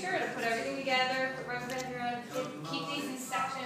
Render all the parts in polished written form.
sure to put everything together, put rubber bands around, keep these in sections.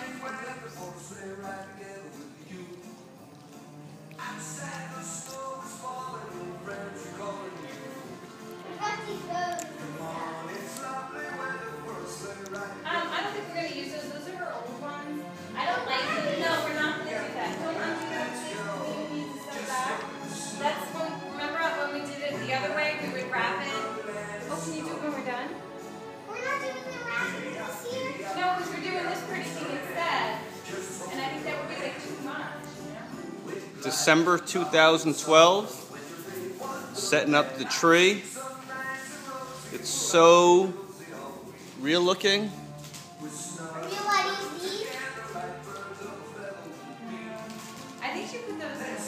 I don't think we're going to use those. Those are our old ones. I don't like them. No, we're not going to do that. Don't undo that. We need to set back. That's when, remember when we did it the other way? We would wrap it. Oh, can you do it when we're done? We're not doing the wrapping this year. No, because we're doing this pretty thing instead. And I think that would be like too much. December 2012. Setting up the tree. It's so real looking. Are you letting these? I think you put those in